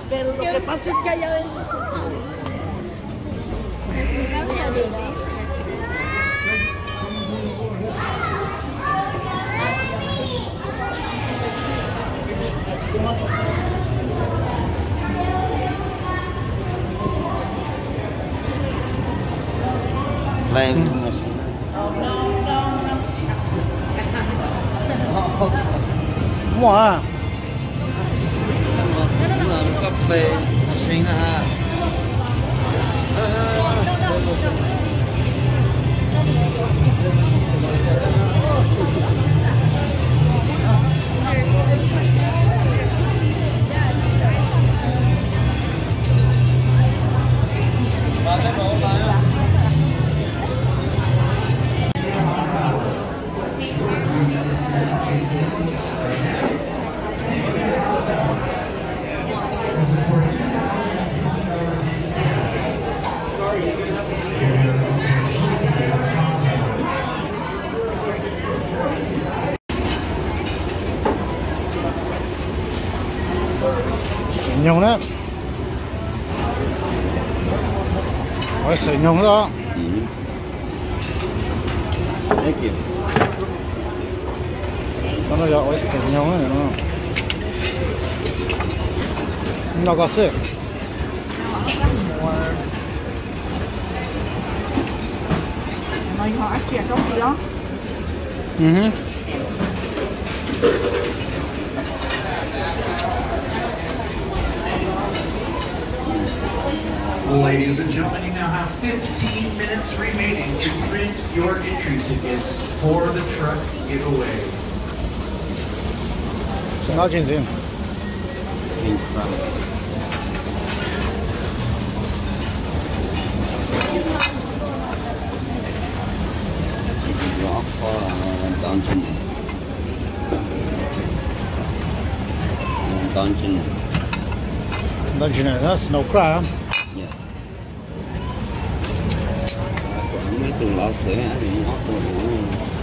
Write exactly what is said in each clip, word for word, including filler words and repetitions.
Pero lo que pasa es que allá adentro... Lên mua à? cà phê xinh ha. Sợi nhung đó. Ôi sợi nhung đó. Đấy kìa. Nó nói ôi sợi nhung này nó. Nó có sợi. Mày họ ăn chè trong gì đó. Mhm. Ladies and gentlemen, you now have fifteen minutes remaining to print your entry tickets for the truck giveaway. It's not in. Rõ kho Dungeon. Dungeon. Dungeon, that's no crime. Yeah. Mấy tường lọ sữa hả thì nó tường nữa.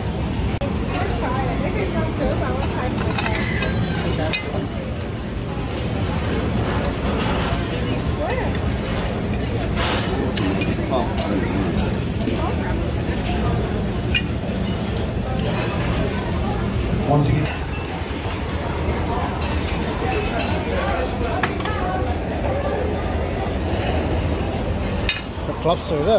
Once again. The clubster is up.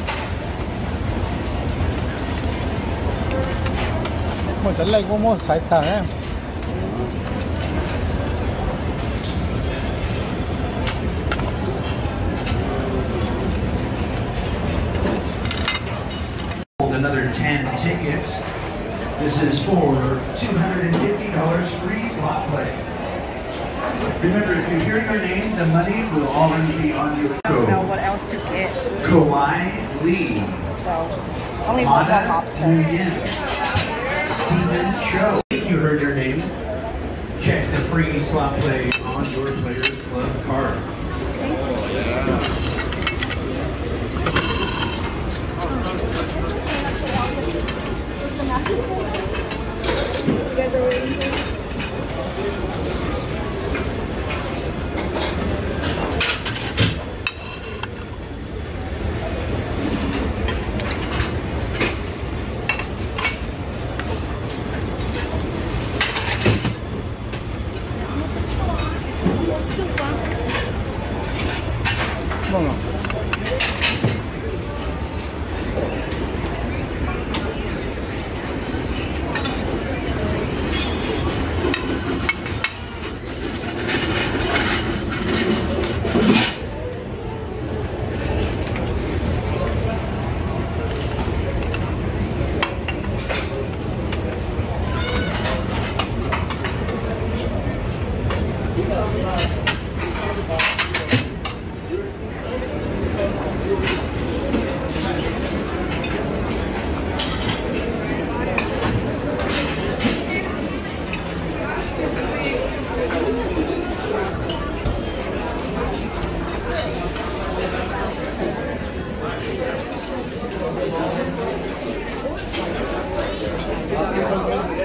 Mình thấy lại có một sải tảng ấy. Another ten tickets. This is for two hundred fifty dollars free slot play. Remember, if you hear your name, the money will already be on your I don't know phone. what else to get. Kawhi Lee, So, only one more Anna lobster. Nguyen, Stephen Cho. If you heard your name, check the free slot play on your Players Club card. You guys are waiting for me? No, no.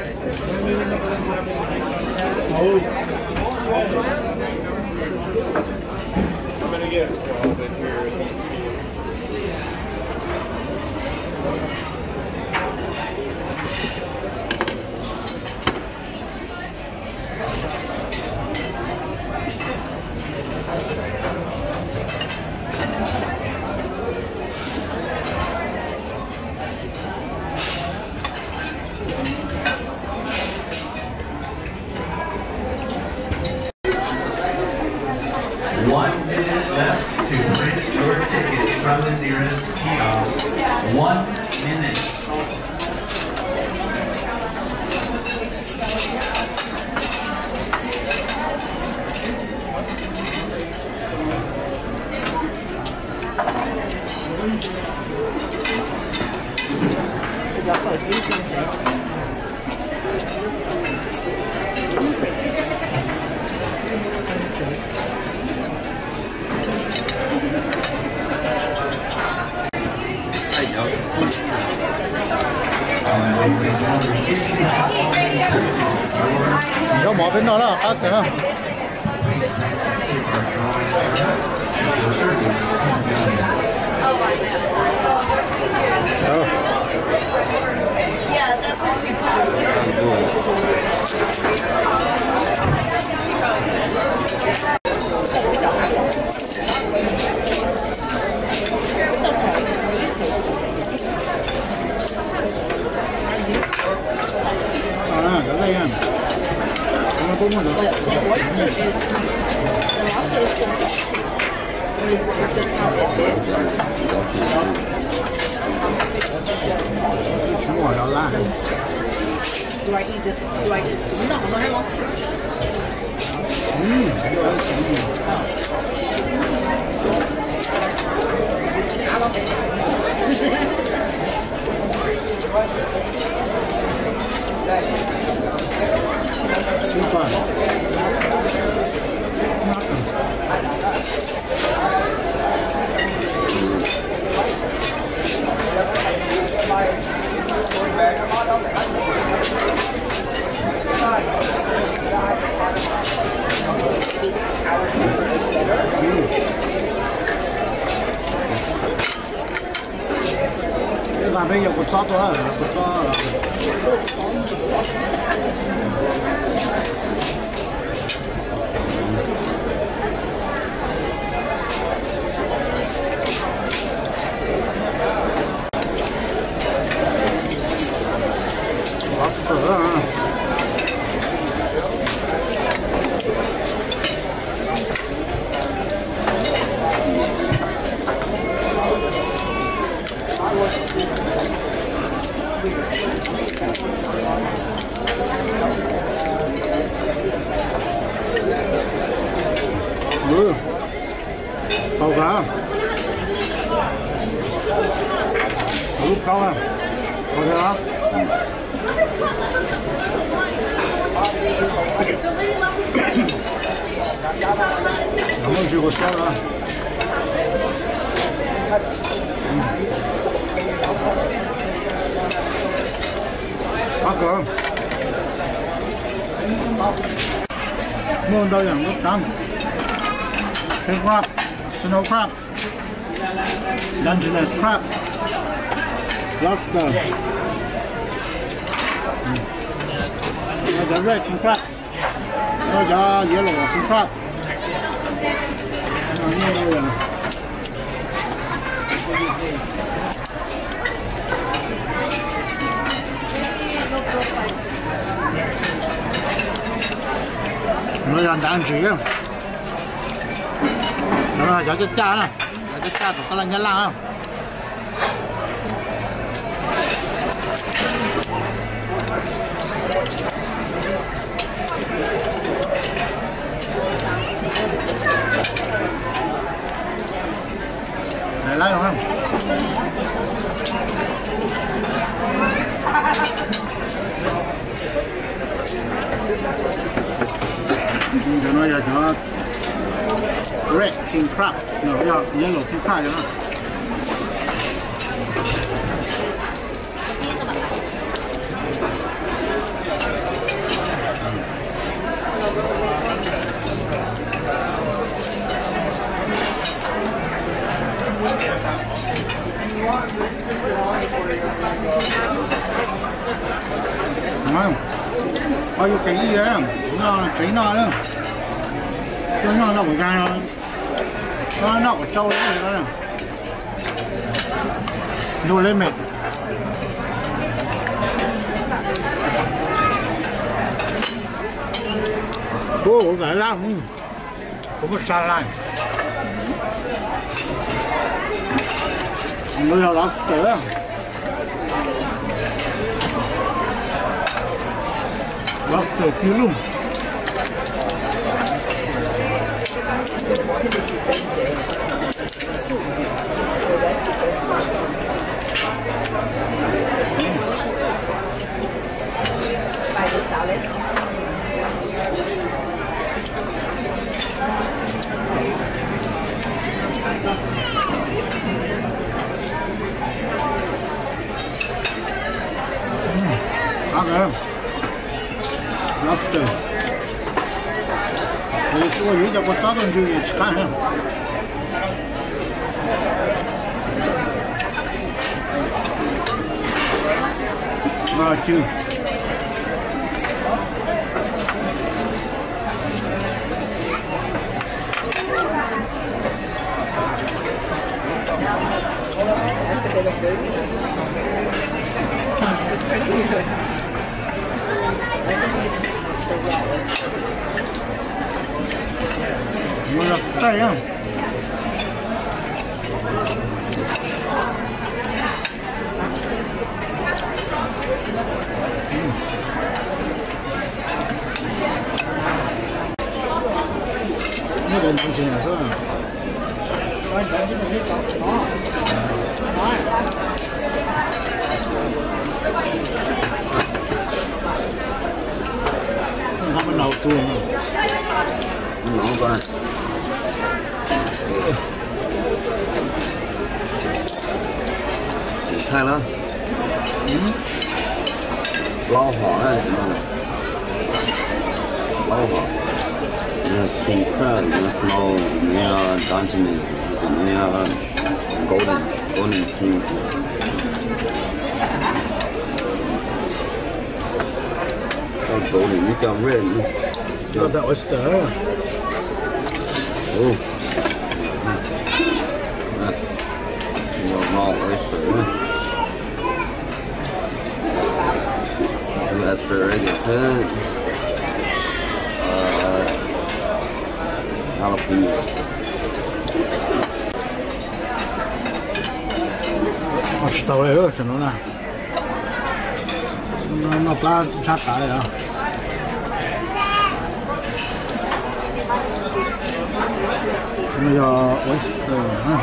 Oh. bên đó là bác cái đó. Yeah, that's what she told À, cái này à. Nó cũng một được. Chúng ngồi đó là. Do I eat this? Do I eat? No, no, no. Ừm. Super. Cái này bây giờ có sót rồi, có sót. Lobster đó. Ừ. Tàu cá. Lúc câu à. Có thế đó. Cảm ơn chị của sao đó. Bắt cơm. Mua đâuอย่างnước trắng. King crab, snow crab, Dungeness crab, lobster. Mm. The red king crab, no, the yellow king crab. No, no, no. Nó là đáng chỉ á. Nó là cho chết cha nè, chết cha của các anh nhá lang không? Để lấy không? Cho nó giờ cho red king crab, no, yellow king crab cho nó. Đúng không? Bao nhiêu cái gì đấy, nó cháy nó nữa. Nó nó nó cái gai nó, nó nó cái trâu đấy đó nè, đổ lên mệt. Ô, cái lăng, có một xà lại. Bây giờ lobster á. Lobster cứu luôn. Okay. Lobster. 我我又叫我早点就去看看。啊，就。我要带样。嗯。那个能行是吧？哎，咱这个可以找啊。哎。他们老猪呢。 老板。你看了？嗯。老好了，什么的？老好。那 king crab,那 small, 那 Dantonese, 那 golden, golden king. Oh, golden, you got red. Got that oyster. Oh. That raw oyster. Two asparagus. Uh, jalapeno. Oh, stau này rồi, nó là nó nó ba chát cả này à. Bây giờ oyster ha.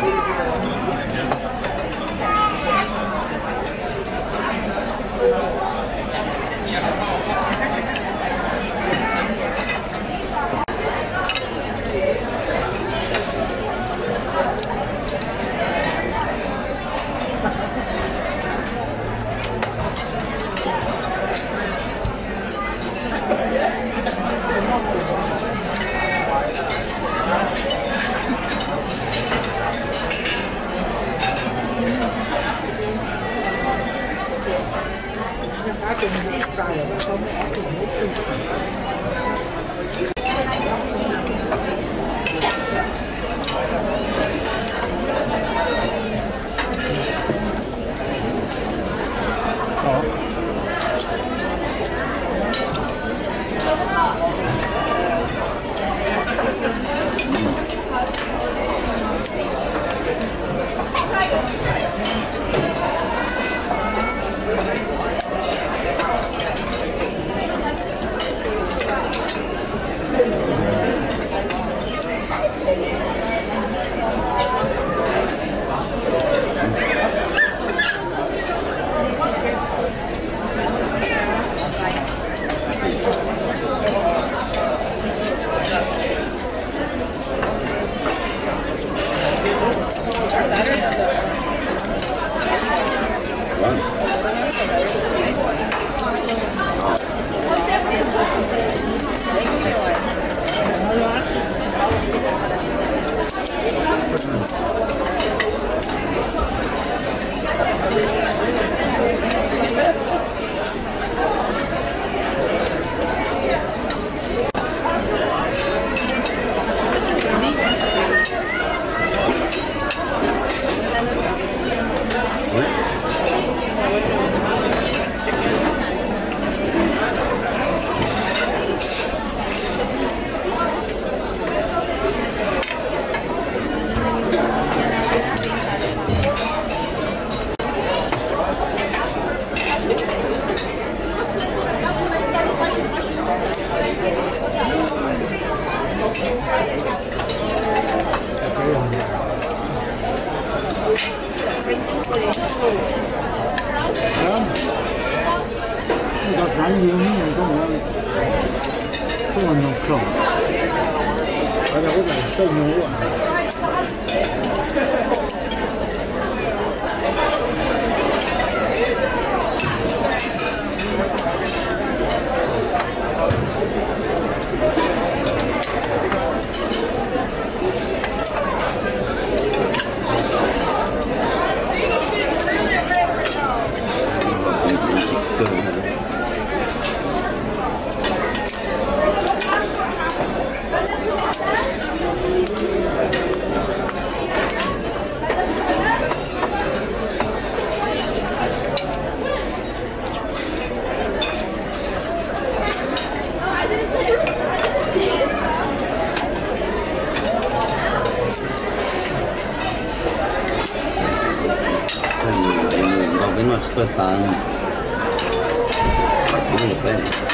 Esto es tan... No lo sé.